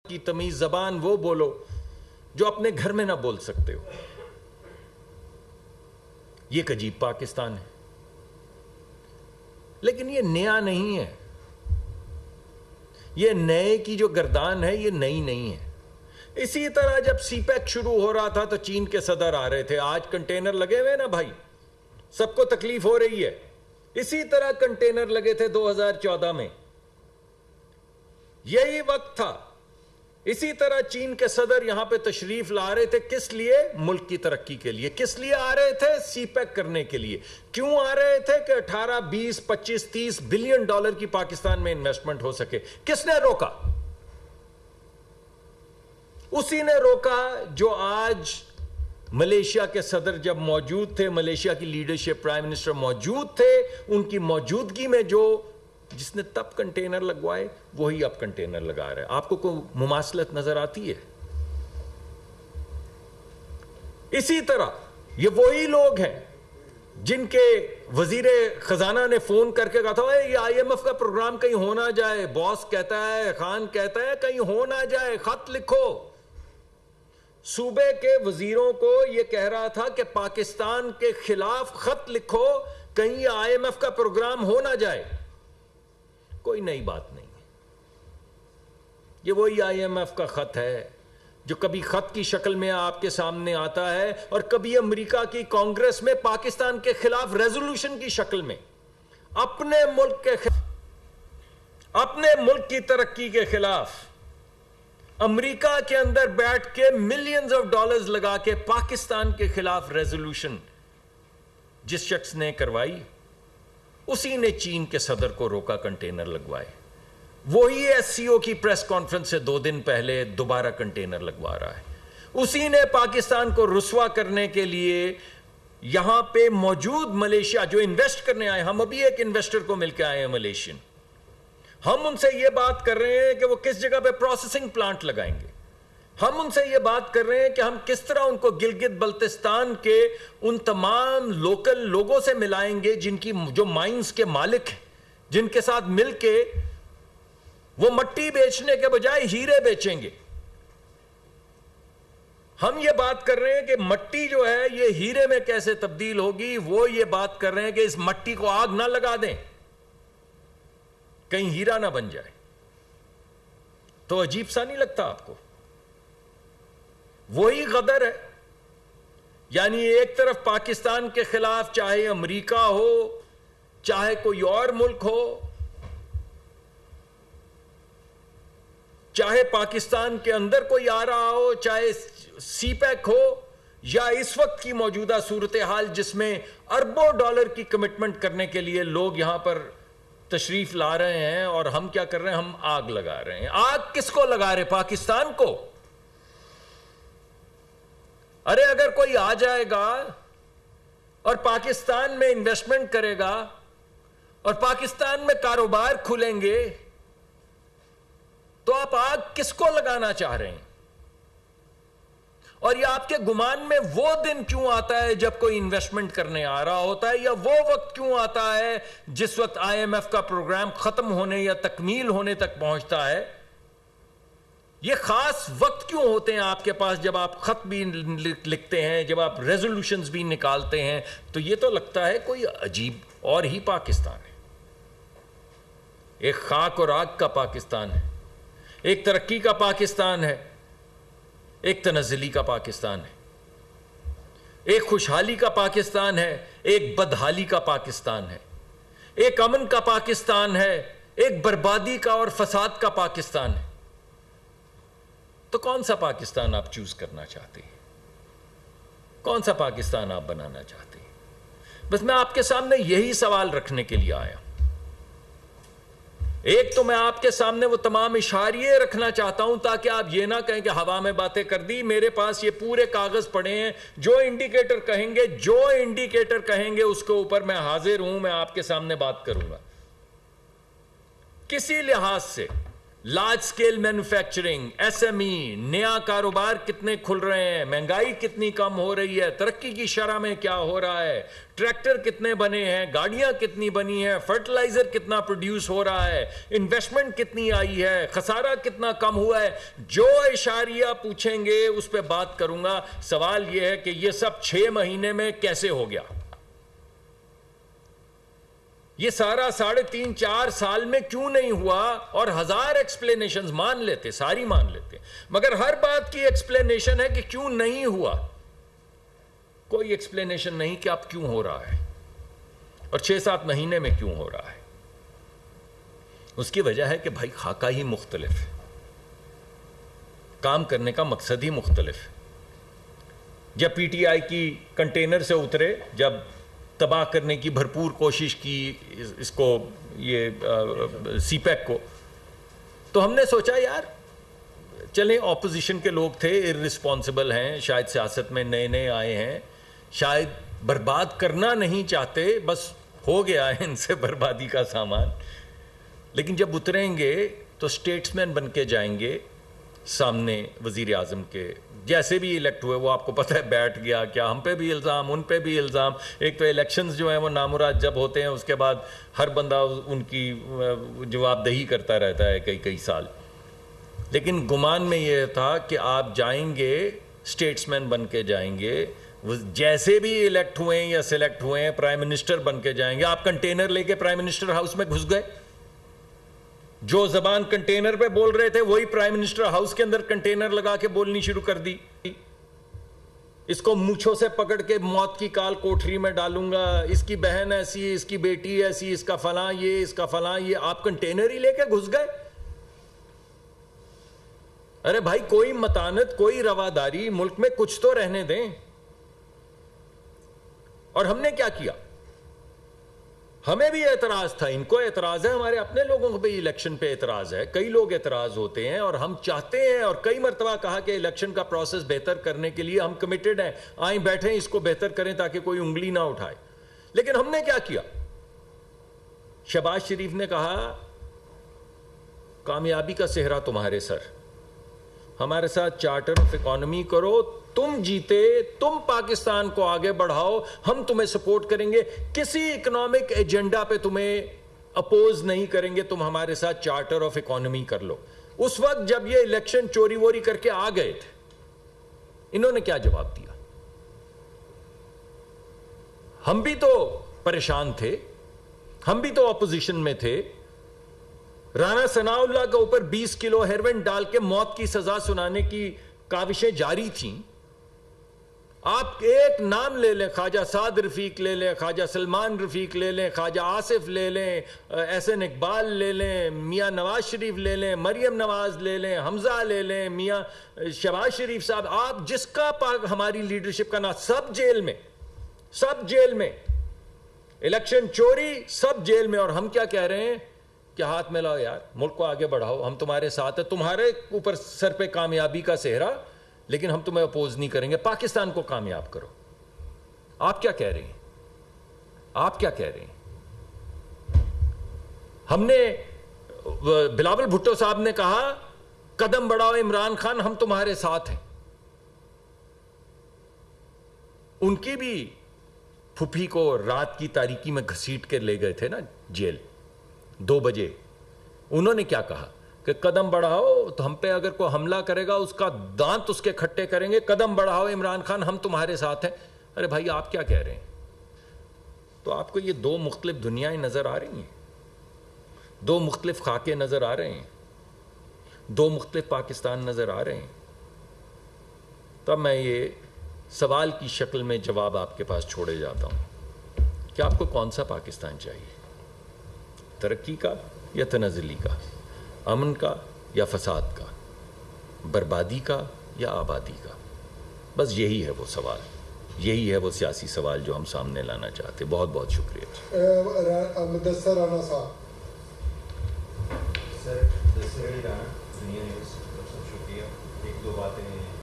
की तमीज जबान वो बोलो जो अपने घर में ना बोल सकते हो। ये एक अजीब पाकिस्तान है, लेकिन ये नया नहीं है। ये नए की जो गर्दान है ये नई नहीं है। इसी तरह जब सीपैक शुरू हो रहा था तो चीन के सदर आ रहे थे, आज कंटेनर लगे हुए ना भाई, सबको तकलीफ हो रही है। इसी तरह कंटेनर लगे थे 2014 में, यही वक्त था। इसी तरह चीन के सदर यहां पे तशरीफ ला रहे थे, किस लिए? मुल्क की तरक्की के लिए। किस लिए आ रहे थे? सीपैक करने के लिए। क्यों आ रहे थे? कि 18, 20, 25, 30 बिलियन डॉलर की पाकिस्तान में इन्वेस्टमेंट हो सके। किसने रोका? उसी ने रोका जो आज मलेशिया के सदर जब मौजूद थे, मलेशिया की लीडरशिप, प्राइम मिनिस्टर मौजूद थे, उनकी मौजूदगी में जिसने तब कंटेनर लगवाए वही अब कंटेनर लगा रहे हैं। आपको कोई मुमासलत नजर आती है? इसी तरह ये वही लोग हैं जिनके वजीरे खजाना ने फोन करके कहा था ये IMF का प्रोग्राम कहीं हो ना जाए। बॉस कहता है, खान कहता है कहीं हो ना जाए, खत लिखो। सूबे के वजीरों को यह कह रहा था कि पाकिस्तान के खिलाफ खत लिखो, कहीं IMF का प्रोग्राम हो ना जाए। कोई नई बात नहीं है, ये वही IMF का खत है जो कभी खत की शक्ल में आपके सामने आता है और कभी अमेरिका की कांग्रेस में पाकिस्तान के खिलाफ रेजोल्यूशन की शक्ल में। अपने मुल्क की तरक्की के खिलाफ अमेरिका के अंदर बैठ के मिलियंस ऑफ डॉलर्स लगा के पाकिस्तान के खिलाफ रेजोल्यूशन जिस शख्स ने करवाई, उसी ने चीन के सदर को रोका कंटेनर लगवाए। वही SCO की प्रेस कॉन्फ्रेंस से 2 दिन पहले दोबारा कंटेनर लगवा रहा है। उसी ने पाकिस्तान को रुस्वा करने के लिए यहां पे मौजूद मलेशिया जो इन्वेस्ट करने आए, हम अभी एक इन्वेस्टर को मिलकर आए हैं मलेशियन, हम उनसे यह बात कर रहे हैं कि वो किस जगह पे प्रोसेसिंग प्लांट लगाएंगे। हम उनसे ये बात कर रहे हैं कि हम किस तरह उनको गिलगित बल्तिस्तान के उन तमाम लोकल लोगों से मिलाएंगे जिनकी जो माइंस के मालिक हैं, जिनके साथ मिलके वो मट्टी बेचने के बजाय हीरे बेचेंगे। हम ये बात कर रहे हैं कि मट्टी जो है ये हीरे में कैसे तब्दील होगी। वो ये बात कर रहे हैं कि इस मट्टी को आग ना लगा दें, कहीं हीरा ना बन जाए। तो अजीब सा नहीं लगता आपको? वही गदर है। यानी एक तरफ पाकिस्तान के खिलाफ चाहे अमेरिका हो, चाहे कोई और मुल्क हो, चाहे पाकिस्तान के अंदर कोई आ रहा हो, चाहे सीपैक हो, या इस वक्त की मौजूदा सूरत हाल जिसमें अरबों डॉलर की कमिटमेंट करने के लिए लोग यहां पर तशरीफ ला रहे हैं, और हम क्या कर रहे हैं? हम आग लगा रहे हैं। आग किसको लगा रहे? पाकिस्तान को। अरे अगर कोई आ जाएगा और पाकिस्तान में इन्वेस्टमेंट करेगा और पाकिस्तान में कारोबार खुलेंगे, तो आप आग किसको लगाना चाह रहे हैं? और ये आपके गुमान में वो दिन क्यों आता है जब कोई इन्वेस्टमेंट करने आ रहा होता है, या वो वक्त क्यों आता है जिस वक्त IMF का प्रोग्राम खत्म होने या तकमील होने तक पहुंचता है? ये खास वक्त क्यों होते हैं आपके पास जब आप खत भी लिखते हैं, जब आप रेजोल्यूशंस भी निकालते हैं? तो ये तो लगता है कोई अजीब और ही पाकिस्तान है। एक खाक और आग का पाकिस्तान है, एक तरक्की का पाकिस्तान है, एक तनज़्ज़ुली का पाकिस्तान है, एक खुशहाली का पाकिस्तान है, एक बदहाली का पाकिस्तान है, एक अमन का पाकिस्तान है, एक बर्बादी का और फसाद का पाकिस्तान है। तो कौन सा पाकिस्तान आप चूज करना चाहते हैं? कौन सा पाकिस्तान आप बनाना चाहते हैं? बस मैं आपके सामने यही सवाल रखने के लिए आया। एक तो मैं आपके सामने वो तमाम इशारे रखना चाहता हूं ताकि आप ये ना कहें कि हवा में बातें कर दी। मेरे पास ये पूरे कागज पड़े हैं, जो इंडिकेटर कहेंगे उसके ऊपर मैं हाजिर हूं, मैं आपके सामने बात करूंगा। किसी लिहाज से लार्ज स्केल मैन्युफैक्चरिंग, एसएमई, नया कारोबार कितने खुल रहे हैं, महंगाई कितनी कम हो रही है, तरक्की की शरह में क्या हो रहा है, ट्रैक्टर कितने बने हैं, गाड़ियां कितनी बनी हैं, फर्टिलाइजर कितना प्रोड्यूस हो रहा है, इन्वेस्टमेंट कितनी आई है, खसारा कितना कम हुआ है। जो इशारिया पूछेंगे उस पर बात करूंगा। सवाल यह है कि यह सब 6 महीने में कैसे हो गया, ये सारा 3.5-4 साल में क्यों नहीं हुआ। और 1000 एक्सप्लेनेशंस मान लेते, सारी मान लेते, मगर हर बात की एक्सप्लेनेशन है कि क्यों नहीं हुआ। कोई एक्सप्लेनेशन नहीं कि अब क्यों हो रहा है और 6-7 महीने में क्यों हो रहा है। उसकी वजह है कि भाई खाका ही मुख्तलिफ है, काम करने का मकसद ही मुख्तलिफ है। जब पीटीआई की कंटेनर से उतरे, जब तबाह करने की भरपूर कोशिश की इसको, ये सीपैक को, तो हमने सोचा यार चलें, ऑपोजिशन के लोग थे, इररिस्पॉन्सिबल हैं, शायद सियासत में नए नए आए हैं, शायद बर्बाद करना नहीं चाहते, बस हो गया है इनसे बर्बादी का सामान। लेकिन जब उतरेंगे तो स्टेट्समैन बन के जाएंगे सामने वजीर आजम के। जैसे भी इलेक्ट हुए वो आपको पता है बैठ गया, क्या हम पे भी इल्ज़ाम, उन पे भी इल्ज़ाम। एक तो इलेक्शंस जो हैं वो नामुराद जब होते हैं, उसके बाद हर बंदा उनकी जवाबदेही करता रहता है कई कई साल। लेकिन गुमान में ये था कि आप जाएंगे, स्टेट्समैन बन के जाएंगे, जैसे भी इलेक्ट हुए या सिलेक्ट हुए हैं प्राइम मिनिस्टर बन के जाएंगे। आप कंटेनर लेके प्राइम मिनिस्टर हाउस में घुस गए, जो जबान कंटेनर पे बोल रहे थे वही प्राइम मिनिस्टर हाउस के अंदर कंटेनर लगा के बोलनी शुरू कर दी। इसको मूंछों से पकड़ के मौत की काल कोठरी में डालूंगा, इसकी बहन ऐसी, इसकी बेटी ऐसी, इसका फलां ये, इसका फलां ये। आप कंटेनर ही लेके घुस गए। अरे भाई, कोई मतानत, कोई रवादारी मुल्क में कुछ तो रहने दें। और हमने क्या किया, हमें भी एतराज था, इनको एतराज है, हमारे अपने लोगों को भी इलेक्शन पे एतराज है, कई लोग एतराज होते हैं। और हम चाहते हैं, और कई मरतबा कहा कि इलेक्शन का प्रोसेस बेहतर करने के लिए हम कमिटेड हैं, आए बैठे इसको बेहतर करें ताकि कोई उंगली ना उठाए। लेकिन हमने क्या किया, शहबाज शरीफ ने कहा कामयाबी का सेहरा तुम्हारे सर, हमारे साथ चार्टर ऑफ इकोनॉमी करो, तुम जीते, तुम पाकिस्तान को आगे बढ़ाओ, हम तुम्हें सपोर्ट करेंगे, किसी इकोनॉमिक एजेंडा पे तुम्हें अपोज नहीं करेंगे, तुम हमारे साथ चार्टर ऑफ इकोनॉमी कर लो। उस वक्त जब ये इलेक्शन चोरी वोरी करके आ गए थे, इन्होंने क्या जवाब दिया। हम भी तो परेशान थे, हम भी तो ऑपोजिशन में थे। राना सनाउल्लाह के ऊपर 20 किलो हेरोइन डाल के मौत की सजा सुनाने की काविशें जारी थीं। आप एक नाम ले लें, ख्वाजा साद रफीक ले लें, ख्वाजा सलमान रफीक ले लें, ख्वाजा आसिफ ले लें, एहसन इकबाल ले लें, मियाँ नवाज शरीफ ले लें, मरियम नवाज ले लें, हमजा ले लें, मियाँ शहबाज शरीफ साहब, आप जिसका हमारी लीडरशिप का ना, सब जेल में, सब जेल में, इलेक्शन चोरी, सब जेल में। और हम क्या कह रहे हैं कि हाथ मिलाओ यार, मुल्क को आगे बढ़ाओ, हम तुम्हारे साथ हैं, तुम्हारे ऊपर सर पे कामयाबी का सेहरा, लेकिन हम तुम्हें अपोज नहीं करेंगे, पाकिस्तान को कामयाब करो। आप क्या कह रहे हैं, आप क्या कह रहे हैं। हमने, बिलावल भुट्टो साहब ने कहा कदम बढ़ाओ इमरान खान, हम तुम्हारे साथ हैं। उनकी भी फुफी को रात की तारीकी में घसीट के ले गए थे ना जेल 2 बजे। उन्होंने क्या कहा कि कदम बढ़ाओ, तो हम पे अगर कोई हमला करेगा उसका दांत उसके खट्टे करेंगे, कदम बढ़ाओ इमरान खान, हम तुम्हारे साथ हैं। अरे भाई, आप क्या कह रहे हैं। तो आपको ये 2 मुख्तलिफ दुनियाएं नजर आ रही हैं, 2 मुख्तलिफ खाके नजर आ रहे हैं, 2 मुख्तलिफ पाकिस्तान नजर आ रहे हैं। तब मैं ये सवाल की शक्ल में जवाब आपके पास छोड़े जाता हूं कि आपको कौन सा पाकिस्तान चाहिए, तरक्की का या तनज़ुली का, अमन का या फसाद का, बर्बादी का या आबादी का। बस यही है वो सवाल, यही है वो सियासी सवाल जो हम सामने लाना चाहते। बहुत बहुत शुक्रिया। मुदस्सर राना साहब। सर, शुक्रिया। 1-2 बातें